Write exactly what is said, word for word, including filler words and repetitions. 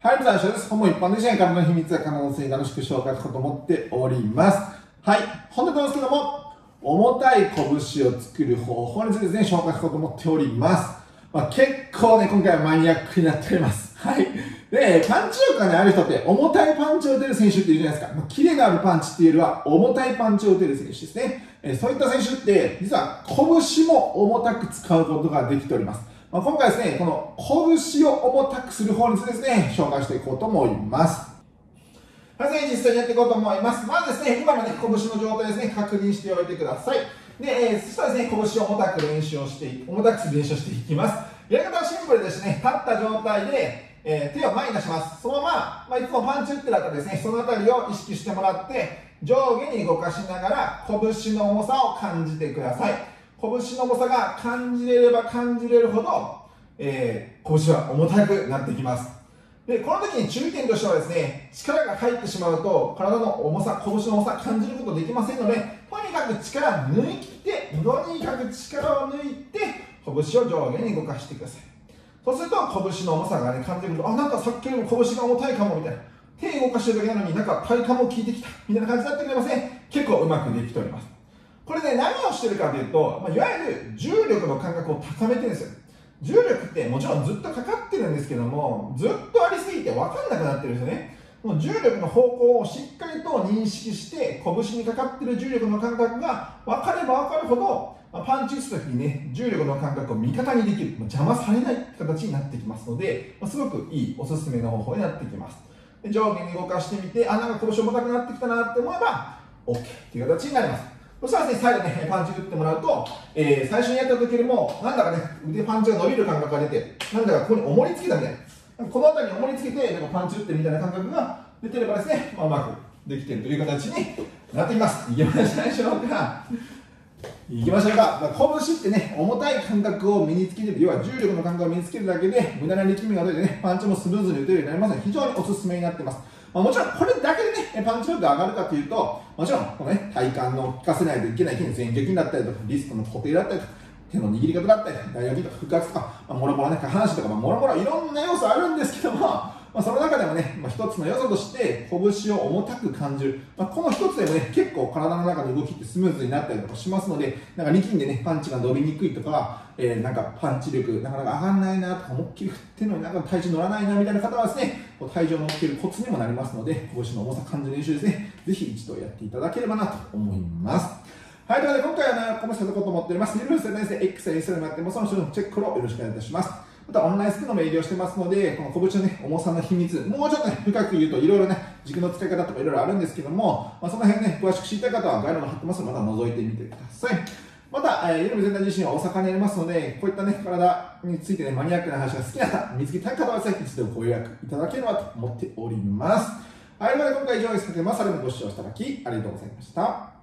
はい、最初です。ほぼ一般的に体の秘密や可能性に楽しく紹介しようと思っております。はい、本日なんですけども、重たい拳を作る方法についてですね、紹介しようと思っております。まあ、結構ね、今回はマニアックになっております。はい。で、パンチ力がね、ある人って、重たいパンチを打てる選手っているじゃないですか。まあ、キレがあるパンチっていうよりは、重たいパンチを打てる選手ですね。えー、そういった選手って、実は拳も重たく使うことができております。まあ、今回ですね、この拳を重たくする方についてですね、紹介していこうと思います。はい、実際にやっていこうと思います。まずですね、今のね、拳の状態ですね、確認しておいてください。で、えー、そしたらですね、拳を重たく練習をしてい、重たくする練習をしていきます。やり方はシンプルですね、立った状態で、えー、手を前に出します。そのまま、まあ、いつもパンチ打ってる後ですね、そのあたりを意識してもらって、上下に動かしながら、拳の重さを感じてください。拳の重さが感じれれば感じれるほど、えー、拳は重たくなってきます。で、この時に注意点としてはですね、力が入ってしまうと、体の重さ、拳の重さ感じることできませんので、とにかく力抜いて、とにかく力を抜いて、拳を上下に動かしてください。そうすると、拳の重さがね、感じると、あ、なんかさっきよりも拳が重たいかも、みたいな。手動かしてるだけなのになんか体幹も効いてきた、みたいな感じになってくれません？結構うまくできております。これね、何をしてるかというと、まあ、いわゆる重力の感覚を高めてるんですよ。重力ってもちろんずっとかかってるんですけども、ずっとありすぎて分かんなくなってるんですよね。この重力の方向をしっかりと認識して、拳にかかってる重力の感覚が分かれば分かるほど、パンチ打つときにね、重力の感覚を味方にできる、邪魔されない形になってきますので、すごくいいおすすめの方法になってきます。で、上下に動かしてみて、あ、なんか拳重たくなってきたなって思えば、OK という形になります。そしたらですね、最後ね、パンチ打ってもらうと、えー、最初にやった時よりも、なんだかね、腕パンチが伸びる感覚が出て、なんだかここに重りつけたみたいな。この辺りに重りつけて、なんかパンチ打ってるみたいな感覚が出てればですね、まあ、うまくできているという形になっています。いきましょうか。いきましょうか。まあ、拳ってね、重たい感覚を身につける、要は重力の感覚を身につけるだけで、無駄な力みが出てね、パンチもスムーズに打てるようになりますので、非常におすすめになっています。まあ、もちろんこれだけでね、パンチ力が上がるかというと、もちろんこのね、体幹の効かせないといけない筋前鋸筋だったりとか、リストの固定だったりとか、手の握り方だったり、大腰筋とか腹圧とか、まあ、もろもろね、下半身とか、まあ、もろもろいろんな要素あるんですけども、まあ、その中でもね、まあ、一つの要素として、拳を重たく感じる。まあ、この一つでもね、結構体の中の動きってスムーズになったりとかしますので、なんか力んでね、パンチが伸びにくいとか、えー、なんかパンチ力なかなか上がらないなとか、思いっきり振ってるのになんか体重乗らないなみたいな方はですね、体重を乗っけるコツにもなりますので、拳の重さ感じる練習ですね、ぜひ一度やっていただければなと思います。はい、ということで今回はね、この人のことを思っております。ゆるせ先生、X や インスタグラムやっても、その人のチェックをよろしくお願いいたします。またオンラインスクールの営業してますので、この拳の、ね、重さの秘密、もうちょっと、ね、深く言うといろいろね、軸の使い方とかいろいろあるんですけども、まあ、その辺ね、詳しく知りたい方は概要欄に貼ってますので、また覗いてみてください。また、えー、ゆるみ全体自身は大阪にありますので、こういったね、体についてね、マニアックな話が好きな方、見つけたい方はぜひ一度ご予約いただければと思っております。はい、ということで今回以上ですので、まさらにご視聴いただきありがとうございました。